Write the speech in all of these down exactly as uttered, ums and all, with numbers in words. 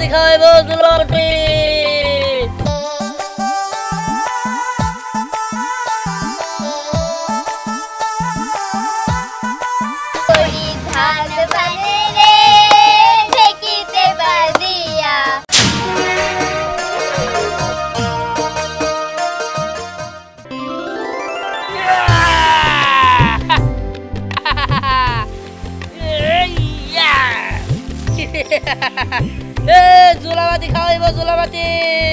জুলাবাতি খাওয়াইবো জুলাবাতি জুলাবাতি খাওয়াইবো জুলাবাতি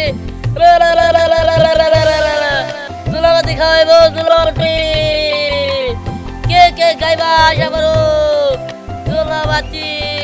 জুলাবাতি খাওয়াইবো জুলাবাতি কে কে গাইবা আশা করো জুলাবাতি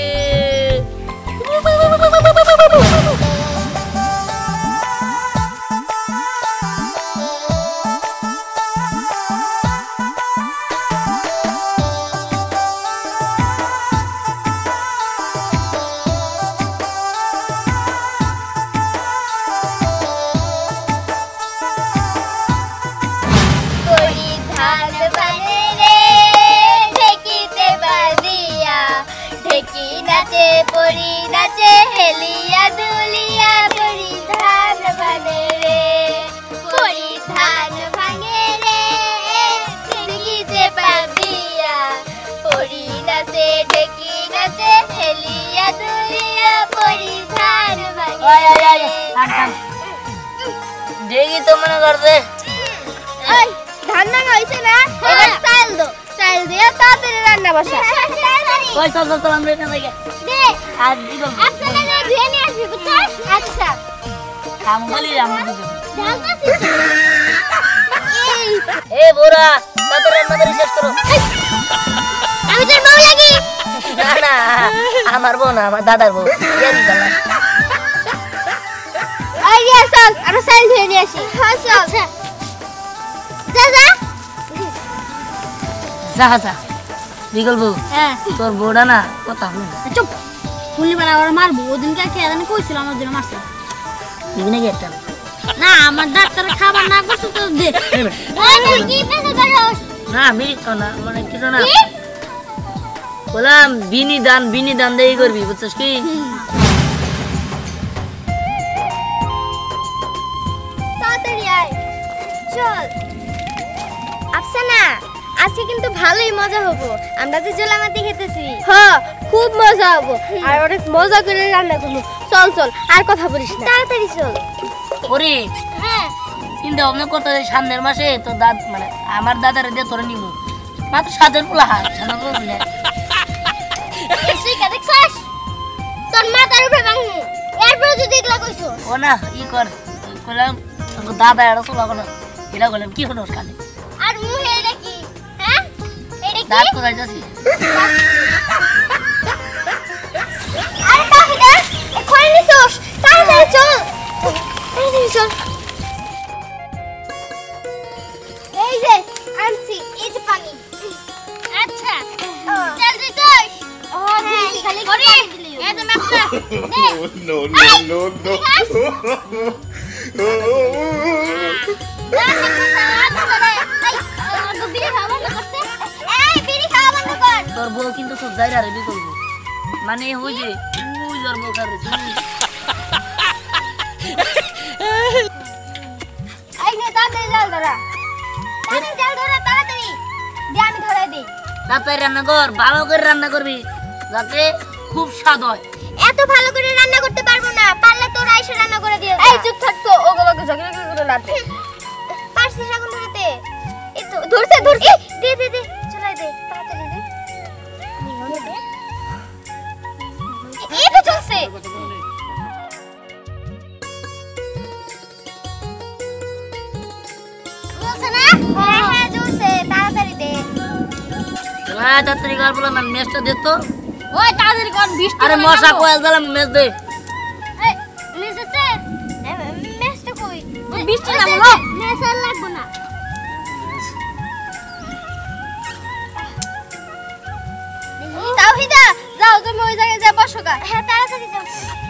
পরি নাচে হেলিয়া দুলিয়া পরি ধান ভাঙে রে পরি ধান ভাঙে রে ঢেকিতে পাবিয়া পরি নাচে ঢেকি নাচে হেলিয়া দুলিয়া পরি ধান ভাঙে ঢেকি তো মনে করছে ওই ধান ভাঙা হইছে না এবার চাল দো চাল দিয়ে তাড়াতাড়ি রান্না বসা ওই চল চল আমরা এখান থেকে আজ দিব আপনারা না ধুয়ে নিয়ে আসবি বুঝছস আচ্ছা কাম বলি আমরা দিব জানতাছি এ বোরা তাড়াতাড়ি রান্না করে শেষ করো আমি তোর বউ লাগি না না আমার বউ না আমার দাদার বউ জানি দাদা ওই রে চল আমরা চাল ধুয়ে নিয়ে আসি হ্যাঁ চল আচ্ছা যা যা যা যা বিকল্পু হ্যাঁ তোর বউটা না কথা হলো চুপ ফুলি বাড়া আর মারবো ওদিনকে কে জানি কইছিল আমার জন্য মারছে দিবি নাকি একটা না আমার ডাক্তার খাবার না করছে তো দে ওই তুই কি পেছে করছস না আমি না মানে কিছু না বললাম বিনি দান বিনি দান দেই করবি বুঝছস কি তাড়াতাড়ি আয় চল আফসানা আজকে কিন্তু ভালোই মজা হবো আমরা যে জলামাতি খেতেছি হ্যাঁ খুব মজা হবো আর অনেক মজা করে রান্না করবো চল চল আর কথা বলিস না তাড়াতাড়ি চল ওরে হ্যাঁ চিন্তা ভাবনা করতে সামনের মাসে তো দাদ মানে আমার দাদারে দিয়ে তোরে নিব মাত্র সাতের পোলা হাত ছানা করলে তুই কে দেখছস তোর মাথার উপরে ভাঙু এরপর যদি এগুলা কইছো ও না ই কর কইলাম তোর দাদা এরা চলা কোন এরা বললাম কি হলো কানে আর মুহে এটা কি হ্যাঁ এটা কি দাঁত কোথায় যাচ্ছি আরে তাহিদা এখনই নিছস তাড়াতাড়ি চল তাড়াতাড়ি চল এই যে আনছি এই যে পানি আচ্ছা চল তুই কই ও তুই খালি করে এই যে মাপটা No no no no তোর বউ কিন্তু খুব জায়গা রেডি করবো মানে ওই যে ওই তোর বউ কার এই নে তাড়াতাড়ি জাল ধরা তাড়াতাড়ি জাল ধরা তাড়াতাড়ি দে আমি ধরাই দেই তাড়াতাড়ি রান্না কর ভালো করে রান্না করবি যাতে খুব স্বাদ হয় এত ভালো করে রান্না করতে পারবো না পারলে তোর আইসা রান্না করে দিও এই চুপ থাক তো ওগুলোকে ঝগড়া করে লাতে পারছিস এখন ধরতে এই তো ধরছে ধরছে দে দে দে চলাই দে তাড়াতাড়ি দে এই তো চলছে চলছে না হ্যাঁ হ্যাঁ চলছে তাড়াতাড়ি দে হ্যাঁ তাড়াতাড়ি কর বললাম মেসটা দে তো ওই তাড়াতাড়ি কর বৃষ্টি আরে মশা কোয়েল দিলাম মেস দে এই মেস আছে মেসটা কই বৃষ্টি নামলো মেস আর লাগবে না তাওহিদা যাও তুমি ওই জায়গায় যা বসো গা হ্যাঁ তাড়াতাড়ি যাও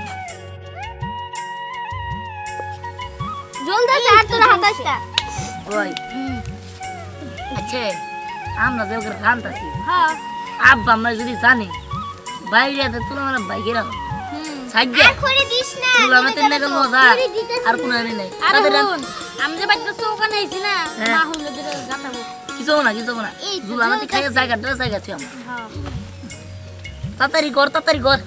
জলদি যা আর তোর হাতাসটা ওই আচ্ছা আমরা যে ওকে রান্তাছি হ্যাঁ আব্বা আমরা যদি জানি বাইরে আছে তুই আমরা বাইকে রাখো সাজ্ঞা আর করে দিস না জুলামাতি নাগাল মজা আর কোনো আনি নাই তাদের আমি যে বাইতে চৌকা নাইছি না মা হলো যে গাতাবো কিছু না কিছু না জুলামাতি খাইয়ে জায়গাটা জায়গা তুই আমার হ্যাঁ তাড়াতাড়ি কর তাড়াতাড়ি কর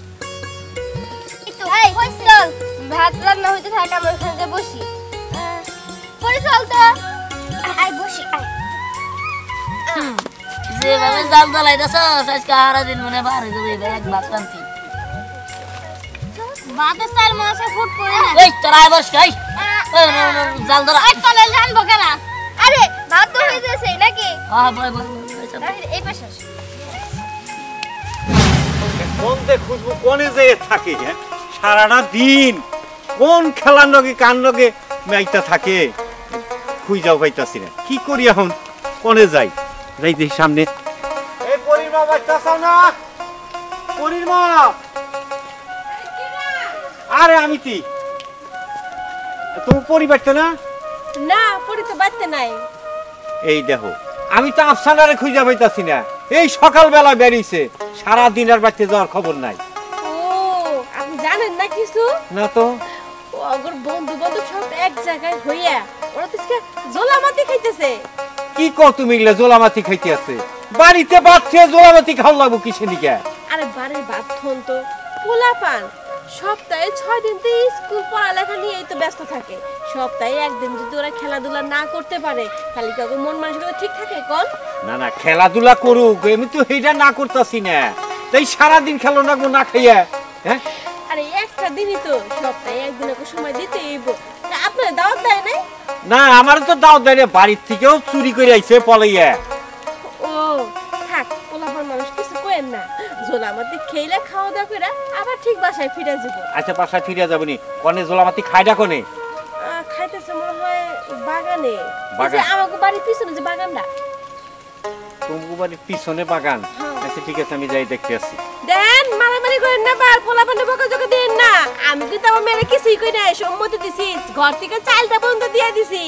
এই চল ভাত রান্না হইতে থাকে আমরা ওখানে বসি পরে চল তো আই বসি আই যেভাবে জাল জ্বালাইতেছ আজকে সারা দিন মনে বার হয়ে যাবে এক ভাত রান্তি ভাতের চাল মাছে ফুট পড়ে না ওই তোরাই বস খাই জাল ধরা আই তলে জানবো কেন আরে ভাত তো হয়ে যাচ্ছে নাকি হ্যাঁ বয় বয় এই পাশে কোন দে খুশবু কোনে যেয়ে থাকে হ্যাঁ সারাটা দিন কোন খেলার নগে কান নগে মাইতা থাকে খুই যাও পাইতাছি না কি করি এখন কোনে যাই যাই দেখি সামনে এই পরির মা বাচ্চাছাও না পরির মা আরে আমি কি তুমি পরি বাচ্চা না না পরি তো বাচ্চা নাই এই দেখো আমি তো আফসানারে খুঁজে পাইতাছি না এই সকালবেলা বেরিয়েছে সারা দিন আর বাচ্চা যাওয়ার খবর নাই ও আপনি জানেন না কিছু না তো ও আগর বন্ধু বন্ধু সব এক জায়গায় হইয়া ওরা তো জোলামাতি খাইতেছে কি কো তুমি এগুলা জোলামাতি খাইতে আছে বাড়িতে বাচ্চা জোলামাতি খাওয়া লাগবো কিসে নিকে আরে বাড়ির বাথন তো পোলা পান সপ্তাহে ছয় দিন তো স্কুল পড়ালেখা নিয়েই তো ব্যস্ত থাকে সপ্তাহে একদিন যদি ওরা খেলাধুলা না করতে পারে খালি কাউকে মন মানসিকতা ঠিক থাকে কোন না না খেলাধুলা করুক আমি তো এইটা না করতেছি না তাই সারাদিন খেলো না না খাইয়া হ্যাঁ আরে একটা দিনই তো সপ্তাহে একদিন ওকে সময় দিতে হইব আপনার দাওয়াত দেয় নাই না আমার তো দাওয়াত দেয় না বাড়ির থেকেও চুরি করে আইছে পলাইয়া ও থাক পোলাপান মানুষ কিছু কইেন না জোলামাতি খেইলে খাওয়া দাওয়া করে আবার ঠিক বাসায় ফিরে যাব আচ্ছা বাসায় ফিরে যাবনি কোনে জোলামাতি খাইডা কোনে খাইতেছে মনে হয় বাগানে বাগান? এই যে আমাকে বাড়ির পিছনে যে বাগানটা তোমার বাড়ির পিছনে বাগান আচ্ছা ঠিক আছে আমি যাই দেখতে আসি দেন মারামারি করেন না বার পোলাপানে বকাঝকা দেন না আমি কিন্তু আমার মেয়ের কিছুই কই নাই সম্মতি দিছি ঘর থেকে চালটা বন্ধ দিয়ে দিছি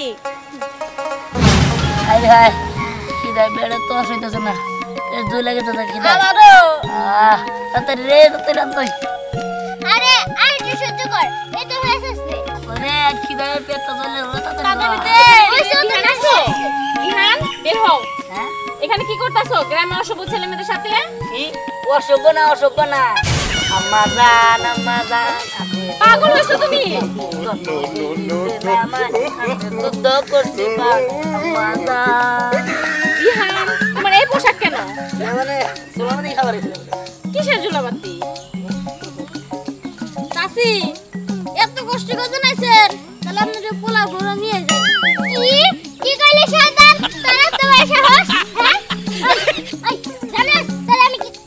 হাই হাই খিদা বেড়ে তো আসইতেছে না এর দুই লাগে তো খিদা আমারও আহ তাড়াতাড়ি রে তাড়াতাড়ি রান্তাই আরে আর একটু সহ্য কর এই তো হয়ে আসছে ওরে খিদা পেটটা জ্বলে ওরে তাড়াতাড়ি তাড়াতাড়ি দে ওই সব তো নাচো ইহান বের হও হ্যাঁ এখানে কি করতাছো গ্রামে অসভ্য ছেলেমেয়েদের সাথে কি অসভ্য না অসভ্য না আম্মা জান আম্মা জান পাগল হইছো তুমি দুধ করছি আম্মা জান ইহান তোমার এই পোশাক কেন মানে সুলামানি খাবার কিসের জুলাবাতি চাচি এত কষ্ট করে নাইছেন তাহলে আপনাদের পোলা ঘোরা নিয়ে যাই কি কি কইলে শয়তান তোরা তো এসে হস হ্যাঁ আই জানেন তাহলে আমি কি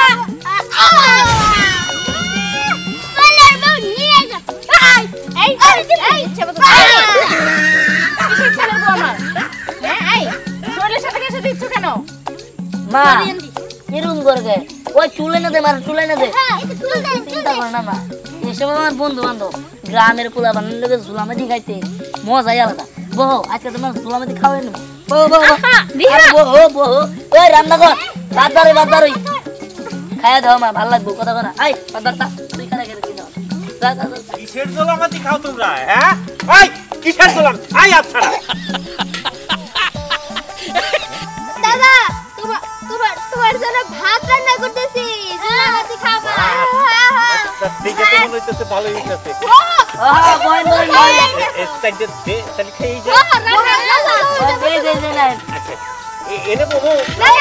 পোলার বউ নিয়ে যা এই এই ইচ্ছা মতো কিসের ছেলের বউ আমার হ্যাঁ এই শরীরের সাথে কেসে দিচ্ছ কেন মা এরকম করবে ওই চুলে না দে মার চুলে না দে হ্যাঁ এটা তুল দে চিন্তা কর না মা এসব আমার বন্ধু বান্ধব গ্রামের পোলা বানানোর লোকে ঝুলামাতি খাইতে মজাই আলাদা বহ আজকে তোমার ঝুলামাতি খাওয়াই নেবো বহ বহ বহ বহ ওই রান্না কর বাদ দাঁড়াই বাদ দাঁড়াই খাইয়া দাও মা ভালো লাগবো কথা কথা আই বাদ দাঁড়া তুই খানা খেতে কি দাও কিসের জলামাতি খাও তোমরা হ্যাঁ এই কিসের জলাম আই আফসানা দাদা তোমার তোমার তোমার জন্য ভাত রান্না করতেছি জুলামাতি খাবা দেখে তো মনে হইতেছে ভালোই হইতেছে আহা বয় বয় বয় এই সাইডে দে তাহলে খেয়ে যা দে দে দে না আচ্ছা এ- এনে বহু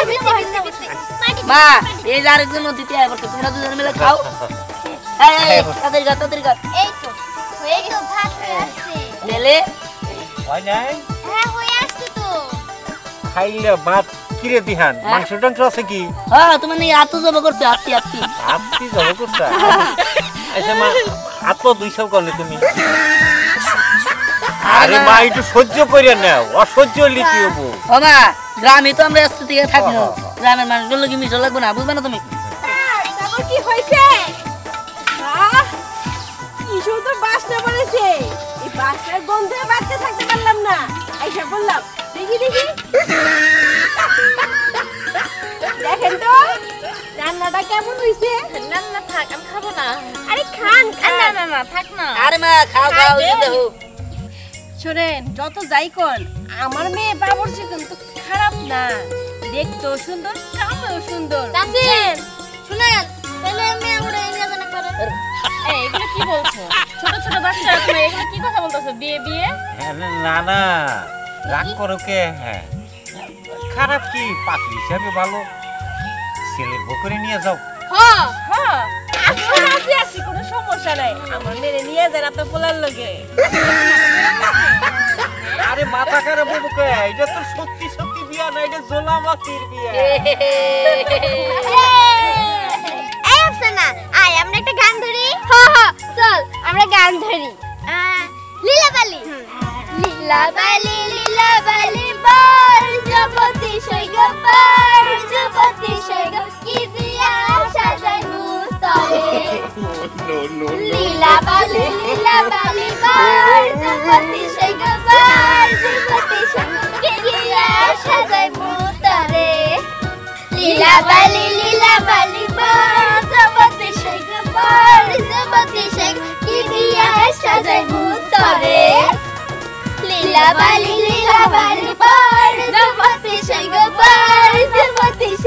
মা এই যে আরেকজন অতিথি আয় পড়ছে তোমরা দুজন মিলে খাও এই এই তাড়াতাড়ি কর তাড়াতাড়ি কর এই তো হয়ে গেল ভাত হয়ে আসছে লেলে হয় নাই হ্যাঁ হয়ে আসছে তো খাইলে ভাত কিরে দিহান হ্যাঁ? মাংস টাংস আছে কি হ্যাঁ তুমি না আতো জব করছো আত্তি আত্তি আপনি যাবো করছা আচ্ছা মা আত দুইশো করলে তুমি আরে মা একটু সহ্য করে নাও অসহ্য হলে কি হবো ও মা গ্রামে তো আমরা আসতে থেকে থাকবো গ্রামের মানুষগুলো কি মিশো লাগবে না বুঝবে না তুমি তারপর কি হইছে আহ কি সুন্দর বাসনা পড়েছে এই বাসনার গন্ধে বাঁচতে থাকতে পারলাম না আইসা বললাম দেখি দেখি দেখেন তো রান্নাটা কেমন হইছে? না না থাক, আমি খাবো না। আরে খান খান। না না না থাক না। আরে মা খাও খাও দিতে হোক। শোনেন, যত যাই কোন আমার মেয়ে বাবুর্চি কিন্তু খারাপ না, দেখতেও সুন্দর, কামেও সুন্দর। চাচি শুনেন, তাহলে আমি আমরা এনে জানা করে। এই এগুলো কি বলছো? ছোট ছোট বাচ্চা তুমি এগুলো কি কথা বলতেছো? বিয়ে বিয়ে? না না রাগ করো কে? হ্যাঁ খারাপ কি, পাত্রী হিসাবে ভালো, ছেলের বউ করে নিয়ে যাও। হ্যাঁ হ্যাঁ আসলে আসি আসি কোনো সমস্যা নাই, আমার মেয়ে নিয়ে যান আপনার পোলার লগে। আরে মাথা খারাপ বলবো কে? এটা তো সত্যি সত্যি বিয়া না, এটা জোলামাতির বিয়া। এই আফসানা, আয় আমরা একটা গান ধরি। হ্যাঁ হ্যাঁ চল আমরা গান ধরি। লীলাবালি লীলাবালি লীলাবালি বার জপতি সৈগ বার জপতি সৈগ কি দিয়া সাজাই মুস্তরে। No, no, no. Lilabali Lilabali বার জপতি সৈগ বার জপতি সৈগ কি দিয়া সাজাই মুস্তরে। লীলাবালি লীলাবালি বার জপতি সৈগ বার জপতি সৈগ কি দিয়া সাজাই মুস্তরে। লীলাবালি লীলাবালি বার জপতি সৈগ বার জপতি